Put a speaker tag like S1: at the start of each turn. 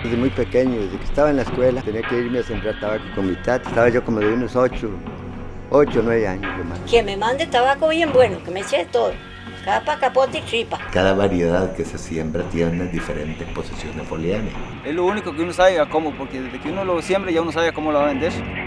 S1: desde muy pequeño, desde que estaba en la escuela, tenía que irme a sembrar tabaco con mi tata. Estaba yo como de unos 8 o 9 años de más.
S2: Que me mande tabaco bien bueno, que me eche todo. Capa, capote y tripa.
S3: Cada variedad que se siembra tiene diferentes posiciones foliares.
S4: Es lo único que uno sabe a cómo, porque desde que uno lo siembra ya uno sabe cómo lo va a vender.